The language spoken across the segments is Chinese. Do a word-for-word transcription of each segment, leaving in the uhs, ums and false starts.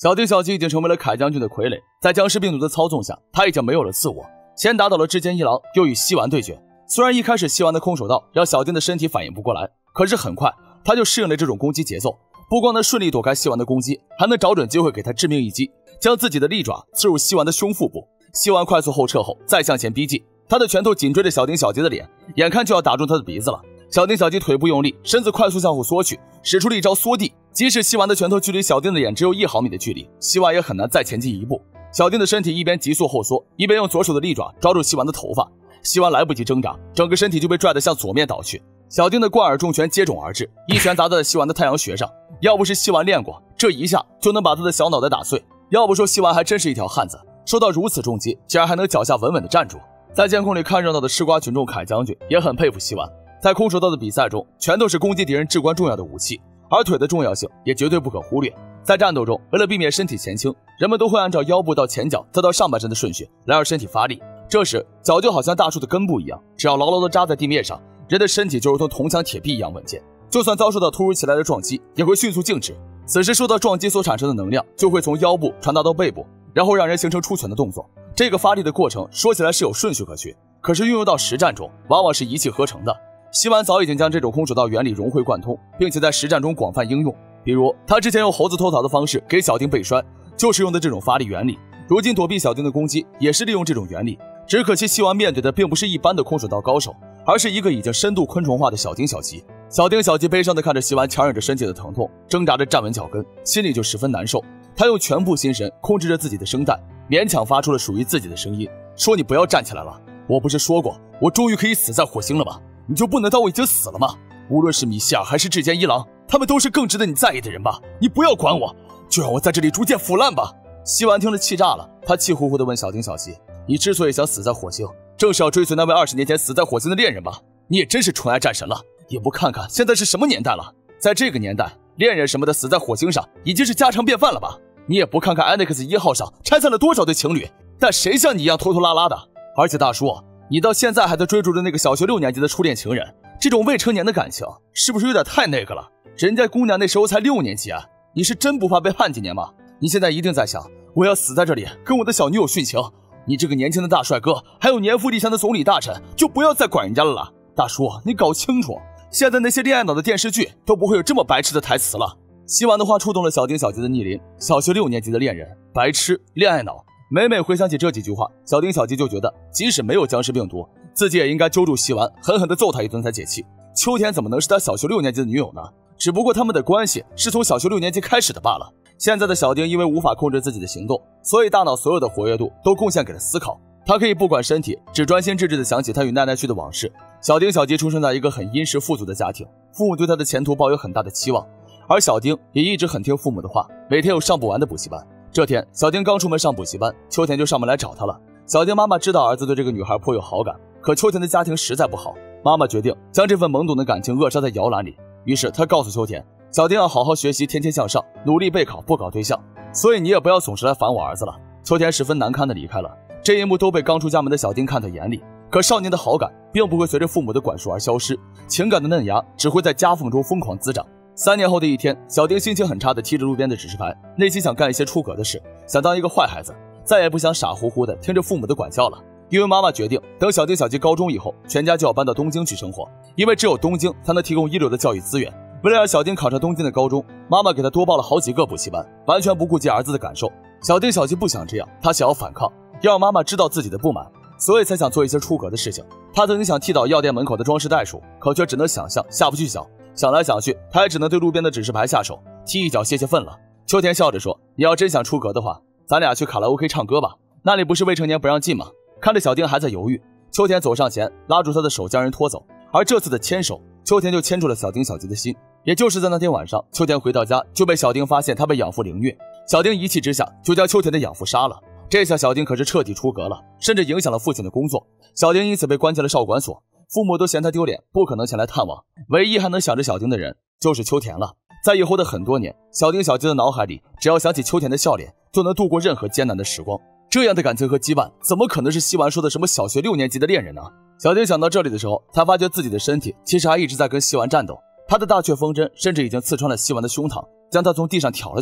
小丁小吉已经成为了铠将军的傀儡，在僵尸病毒的操纵下，他已经没有了自我。先打倒了志坚一郎，又与西丸对决。虽然一开始西丸的空手道让小丁的身体反应不过来，可是很快他就适应了这种攻击节奏，不光能顺利躲开西丸的攻击，还能找准机会给他致命一击，将自己的利爪刺入西丸的胸腹部。西丸快速后撤后再向前逼近，他的拳头紧追着小丁小吉的脸，眼看就要打中他的鼻子了。小丁小吉腿部用力，身子快速向后缩去，使出了一招缩地。即使西丸的拳头距离小丁的脸只有一毫米的距离，西丸也很难再前进一步。小丁的身体一边急速后缩，一边用左手的利爪抓住西丸的头发。西丸来不及挣扎，整个身体就被拽得向左面倒去。小丁的贯耳重拳接踵而至，一拳砸在了西丸的太阳穴上。要不是西丸练过，这一下就能把他的小脑袋打碎。要不说西丸还真是一条汉子，受到如此重击，竟然还能脚下稳稳地站住。在监控里看热闹的吃瓜群众铠将军也很佩服西丸。在空手道的比赛中，拳头是攻击敌人至关重要的武器，而腿的重要性也绝对不可忽略。在战斗中，为了避免身体前倾，人们都会按照腰部到前脚再到上半身的顺序来让身体发力。这时脚就好像大树的根部一样，只要牢牢地扎在地面上，人的身体就如同铜墙铁壁一样稳健，就算遭受到突如其来的撞击也会迅速静止。此时受到撞击所产生的能量就会从腰部传达到背部，然后让人形成出拳的动作。这个发力的过程说起来是有顺序可循，可是运用到实战中往往是一气呵成的。西丸早已经将这种空手道原理融会贯通，并且在实战中广泛应用。比如他之前用猴子偷桃的方式给小丁背摔，就是用的这种发力原理。如今躲避小丁的攻击也是利用这种原理，只可惜西丸面对的并不是一般的空手道高手，而是一个已经深度昆虫化的小丁小吉。小丁小吉悲伤地看着西丸强忍着身体的疼痛，挣扎着站稳脚跟，心里就十分难受。他用全部心神控制着自己的声带，勉强发出了属于自己的声音，说：“你不要站起来了，我不是说过我终于可以死在火星了吗？你就不能当我已经死了吗？无论是米歇尔还是志坚一郎，他们都是更值得你在意的人吧？你不要管我，就让我在这里逐渐腐烂吧。”西丸听了气炸了，他气呼呼地问小丁小吉：“你之所以想死在火星，正是要追随那位二十年前死在火星的恋人吧？你也真是纯爱战神了，也不看看现在是什么年代了。在这个年代，恋人什么的死在火星上已经是家常便饭了吧？你也不看看 Annex 一号上拆散了多少对情侣，但谁像你一样拖拖拉拉的？而且大叔，你到现在还在追逐着那个小学六年级的初恋情人，这种未成年的感情是不是有点太那个了？人家姑娘那时候才六年级啊，你是真不怕被判几年吗？你现在一定在想，我要死在这里跟我的小女友殉情。你这个年轻的大帅哥，还有年富力强的总理大臣，就不要再管人家了啦。大叔，你搞清楚，现在那些恋爱脑的电视剧都不会有这么白痴的台词了。西丸的话触动了小丁小吉的逆鳞，小学六年级的恋人，白痴，恋爱脑。每每回想起这几句话，小丁小吉就觉得即使没有僵尸病毒，自己也应该揪住西丸狠狠地揍他一顿才解气。秋田怎么能是他小学六年级的女友呢？只不过他们的关系是从小学六年级开始的罢了。现在的小丁因为无法控制自己的行动，所以大脑所有的活跃度都贡献给了思考。他可以不管身体，只专心致志地想起他与奈奈绪的往事。小丁小吉出生在一个很殷实富足的家庭，父母对他的前途抱有很大的期望，而小丁也一直很听父母的话，每天有上不完的补习班。这天，小丁刚出门上补习班，秋田就上门来找他了。小丁妈妈知道儿子对这个女孩颇有好感，可秋田的家庭实在不好，妈妈决定将这份懵懂的感情扼杀在摇篮里。于是她告诉秋田，小丁要好好学习，天天向上，努力备考，不搞对象，所以你也不要总是来烦我儿子了。秋田十分难堪地离开了。这一幕都被刚出家门的小丁看在眼里，可少年的好感并不会随着父母的管束而消失，情感的嫩芽只会在夹缝中疯狂滋长。三年后的一天，小丁心情很差地踢着路边的指示牌，内心想干一些出格的事，想当一个坏孩子，再也不想傻乎乎地听着父母的管教了。因为妈妈决定，等小丁小吉高中以后，全家就要搬到东京去生活，因为只有东京才能提供一流的教育资源。为了让小丁考上东京的高中，妈妈给他多报了好几个补习班，完全不顾及儿子的感受。小丁小吉不想这样，他想要反抗，要让妈妈知道自己的不满，所以才想做一些出格的事情。他曾经想踢倒药店门口的装饰袋鼠，可却只能想象，下不去脚。想来想去，他也只能对路边的指示牌下手，踢一脚泄泄愤了。秋田笑着说：“你要真想出格的话，咱俩去卡拉 OK 唱歌吧，那里不是未成年不让进吗？”看着小丁还在犹豫，秋田走上前拉住他的手，将人拖走。而这次的牵手，秋田就牵住了小丁小吉的心。也就是在那天晚上，秋田回到家就被小丁发现他被养父凌虐，小丁一气之下就将秋田的养父杀了。这下小丁可是彻底出格了，甚至影响了父亲的工作。小丁因此被关进了少管所，父母都嫌他丢脸，不可能前来探望。唯一还能想着小丁的人就是秋田了。在以后的很多年，小丁小吉的脑海里只要想起秋田的笑脸，就能度过任何艰难的时光。这样的感情和羁绊，怎么可能是西丸说的什么小学六年级的恋人呢？小丁想到这里的时候，他发觉自己的身体其实还一直在跟西丸战斗。他的大雀风针甚至已经刺穿了西丸的胸膛，将他从地上挑了起来。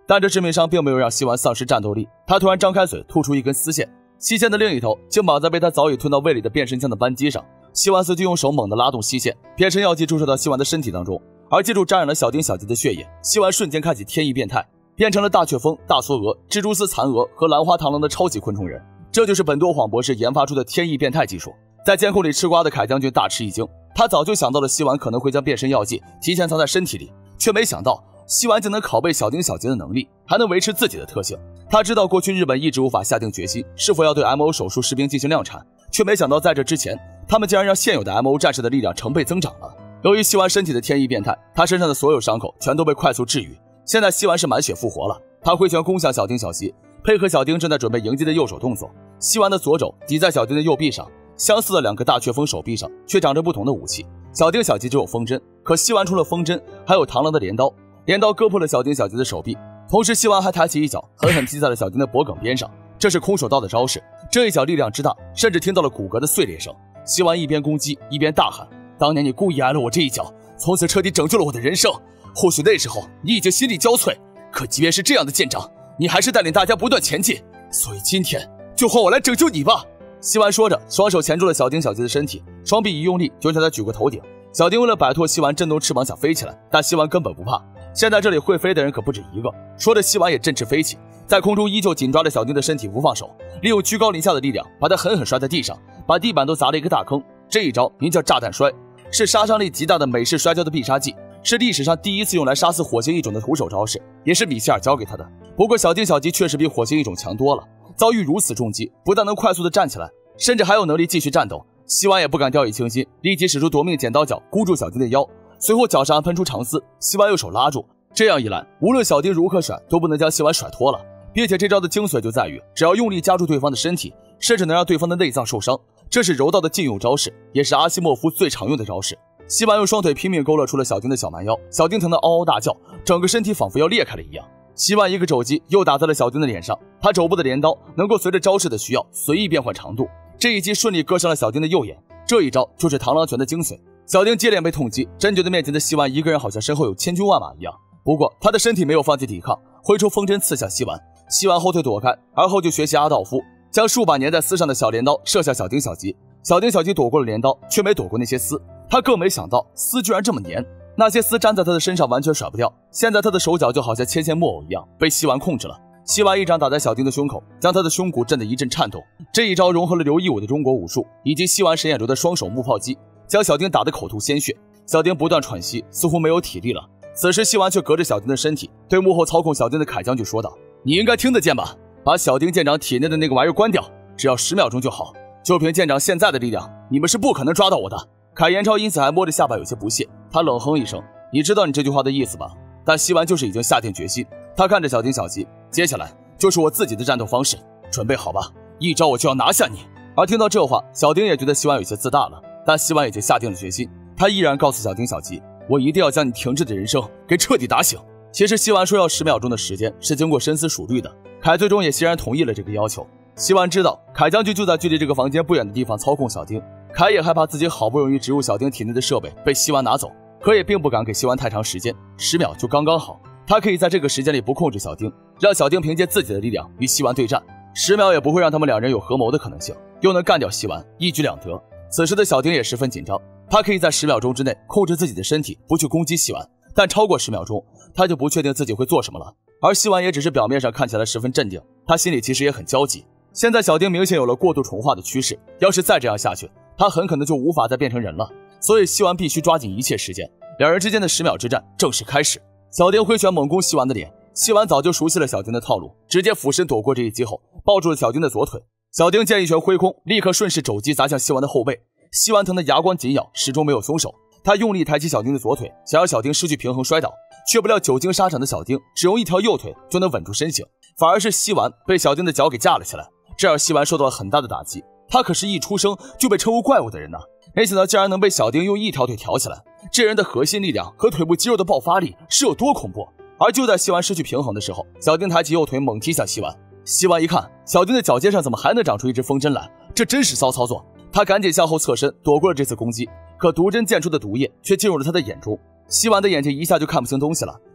但这致命伤并没有让西丸丧失战斗力，他突然张开嘴吐出一根丝线，细线的另一头竟绑在被他早已吞到胃里的变身枪的扳机上。西丸随即用手猛地拉动细线，变身药剂注射到西丸的身体当中，而借助沾染了小丁小吉的血液，西丸瞬间开启天翼变态，变成了大雀蜂、大梭蛾、蜘蛛丝蚕蛾和兰花螳螂的超级昆虫人。这就是本多晃博士研发出的天翼变态技术。在监控里吃瓜的凯将军大吃一惊，他早就想到了西丸可能会将变身药剂提前藏在身体里，却没想到西丸竟能拷贝小丁小吉的能力，还能维持自己的特性。他知道过去日本一直无法下定决心是否要对 M O 手术士兵进行量产，却没想到在这之前，他们竟然让现有的 M O 战士的力量成倍增长了。由于西丸身体的天翼变态，他身上的所有伤口全都被快速治愈。现在西丸是满血复活了，他挥拳攻向小丁小吉，配合小丁正在准备迎击的右手动作。西丸的左肘抵在小丁的右臂上，相似的两个大雀蜂手臂上却长着不同的武器。小丁小吉只有风针，可西丸除了风针，还有螳螂的镰刀。镰刀割破了小丁小吉的手臂，同时西丸还抬起一脚，狠狠踢在了小丁的脖颈边上。这是空手道的招式，这一脚力量之大，甚至听到了骨骼的碎裂声。西丸一边攻击一边大喊：当年你故意挨了我这一脚，从此彻底拯救了我的人生。或许那时候你已经心力交瘁，可即便是这样的舰长，你还是带领大家不断前进，所以今天就换我来拯救你吧。西丸说着，双手钳住了小丁小吉的身体，双臂一用力就将他举过头顶。小丁为了摆脱西丸，震动翅膀想飞起来，但西丸根本不怕。现在这里会飞的人可不止一个。说着，西丸也振翅飞起，在空中依旧紧抓着小丁的身体不放手，利用居高临下的力量把他狠狠摔在地上，把地板都砸了一个大坑。这一招名叫炸弹摔，是杀伤力极大的美式摔跤的必杀技，是历史上第一次用来杀死火星异种的徒手招式，也是米歇尔教给他的。不过小丁小吉确实比火星异种强多了，遭遇如此重击，不但能快速的站起来，甚至还有能力继续战斗。西丸也不敢掉以轻心，立即使出夺命剪刀脚箍住小丁的腰，随后脚上喷出长丝，西丸用手拉住。这样一来，无论小丁如何甩，都不能将西丸甩脱了。并且这招的精髓就在于，只要用力夹住对方的身体，甚至能让对方的内脏受伤。这是柔道的禁用招式，也是阿西莫夫最常用的招式。西丸用双腿拼命勾勒出了小丁的小蛮腰，小丁疼得嗷嗷大叫，整个身体仿佛要裂开了一样。西丸一个肘击又打在了小丁的脸上，他肘部的镰刀能够随着招式的需要随意变换长度，这一击顺利割伤了小丁的右眼。这一招就是螳螂拳的精髓。小丁接连被痛击，真觉得面前的西丸一个人好像身后有千军万马一样。不过他的身体没有放弃抵抗，挥出风针刺向西丸，西丸后退躲开，而后就学习阿道夫，将数把粘在丝上的小镰刀射向小丁小吉。小丁小吉躲过了镰刀，却没躲过那些丝，他更没想到丝居然这么粘，那些丝粘在他的身上完全甩不掉。现在他的手脚就好像牵线木偶一样被西丸控制了。西丸一掌打在小丁的胸口，将他的胸骨震得一阵颤动。这一招融合了刘义武的中国武术以及西丸神眼流的双手木炮击，将小丁打得口吐鲜血。小丁不断喘息，似乎没有体力了。此时西丸却隔着小丁的身体，对幕后操控小丁的凯将军说道：你应该听得见吧，把小丁舰长体内的那个玩意儿关掉，只要十秒钟就好，就凭舰长现在的力量，你们是不可能抓到我的。凯延超因此还摸着下巴有些不屑，他冷哼一声：你知道你这句话的意思吧？但西丸就是已经下定决心，他看着小丁小吉，接下来就是我自己的战斗方式，准备好吧，一招我就要拿下你。而听到这话，小丁也觉得西丸有些自大了，但西丸已经下定了决心，他依然告诉小丁小吉：我一定要将你停滞的人生给彻底打醒。其实西丸说要十秒钟的时间是经过深思熟虑的，凯最终也欣然同意了这个要求。西丸知道凯将军就在距离这个房间不远的地方操控小丁，凯也害怕自己好不容易植入小丁体内的设备被西丸拿走，可也并不敢给西丸太长时间，十秒就刚刚好。他可以在这个时间里不控制小丁，让小丁凭借自己的力量与西丸对战，十秒也不会让他们两人有合谋的可能性，又能干掉西丸，一举两得。此时的小丁也十分紧张，他可以在十秒钟之内控制自己的身体不去攻击西丸，但超过十秒钟他就不确定自己会做什么了。而西丸也只是表面上看起来十分镇定，他心里其实也很焦急。现在小丁明显有了过度重化的趋势，要是再这样下去，他很可能就无法再变成人了。所以西丸必须抓紧一切时间，两人之间的十秒之战正式开始。小丁挥拳猛攻西丸的脸，西丸早就熟悉了小丁的套路，直接俯身躲过这一击后，抱住了小丁的左腿。小丁见一拳挥空，立刻顺势肘击砸向西丸的后背。西丸疼得牙关紧咬，始终没有松手。他用力抬起小丁的左腿，想要小丁失去平衡摔倒，却不料久经沙场的小丁只用一条右腿就能稳住身形，反而是西丸被小丁的脚给架了起来，这让西丸受到了很大的打击。他可是一出生就被称为怪物的人呢，没想到竟然能被小丁用一条腿挑起来，这人的核心力量和腿部肌肉的爆发力是有多恐怖。而就在西丸失去平衡的时候，小丁抬起右腿猛踢向西丸。西丸一看小丁的脚尖上怎么还能长出一只风针来，这真是骚操作，他赶紧向后侧身躲过了这次攻击，可毒针溅出的毒液却进入了他的眼中。西丸的眼睛一下就看不清东西了，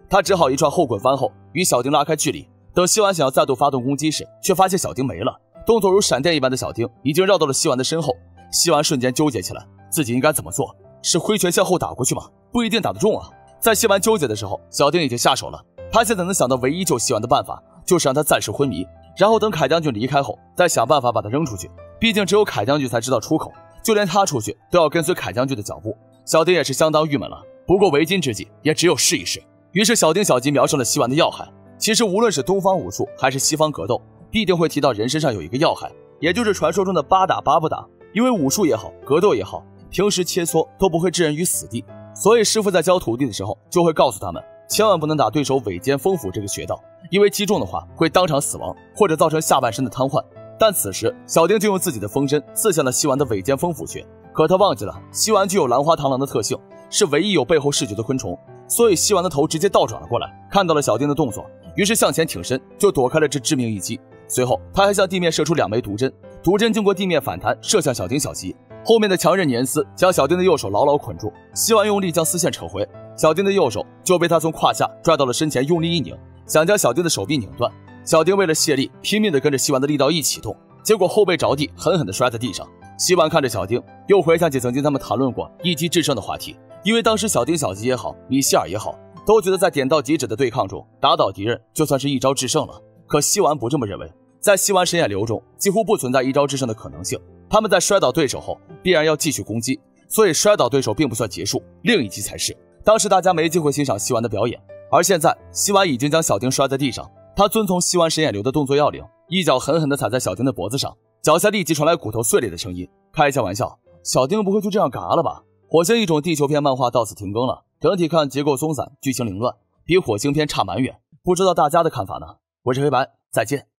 他只好一串后滚翻后与小丁拉开距离。等西丸想要再度发动攻击时，却发现小丁没了。动作如闪电一般的小丁已经绕到了西丸的身后。西丸瞬间纠结起来，自己应该怎么做？是挥拳向后打过去吗？不一定打得中啊。在西丸纠结的时候，小丁已经下手了。他现在能想到唯一救西丸的办法，就是让他暂时昏迷，然后等铠将军离开后，再想办法把他扔出去。毕竟只有铠将军才知道出口，就连他出去都要跟随铠将军的脚步。小丁也是相当郁闷了，不过为今之计也只有试一试。于是小丁小吉描述了西丸的要害。其实无论是东方武术还是西方格斗，必定会提到人身上有一个要害，也就是传说中的八打八不打。因为武术也好，格斗也好，平时切磋都不会置人于死地，所以师傅在教徒弟的时候就会告诉他们，千万不能打对手尾肩风斧这个穴道，因为击中的话会当场死亡，或者造成下半身的瘫痪。但此时小丁就用自己的风身刺向了西丸的尾肩风斧穴，可他忘记了西丸具有兰花螳螂的特性，是唯一有背后视觉的昆虫，所以西丸的头直接倒转了过来，看到了小丁的动作，于是向前挺身就躲开了这致命一击。随后他还向地面射出两枚毒针，毒针经过地面反弹射向小丁小吉，后面的强韧粘丝将小丁的右手牢牢捆住。西丸用力将丝线扯回，小丁的右手就被他从胯下拽到了身前，用力一拧，想将小丁的手臂拧断。小丁为了泄力，拼命地跟着西丸的力道一起动，结果后背着地，狠狠地摔在地上。西丸看着小丁，又回想起曾经他们谈论过一击制胜的话题，因为当时小丁小吉也好，米歇尔也好，都觉得在点到即止的对抗中打倒敌人就算是一招制胜了。可西丸不这么认为，在西丸神眼流中几乎不存在一招制胜的可能性，他们在摔倒对手后必然要继续攻击，所以摔倒对手并不算结束，另一击才是。当时大家没机会欣赏西丸的表演，而现在西丸已经将小丁摔在地上，他遵从西丸神眼流的动作要领，一脚狠狠地踩在小丁的脖子上，脚下立即传来骨头碎裂的声音。开一下玩笑，小丁不会就这样嘎了吧？火星异种地球篇漫画到此停更了，整体看结构松散，剧情凌乱，比火星篇差蛮远，不知道大家的看法呢？我是黑白，再见。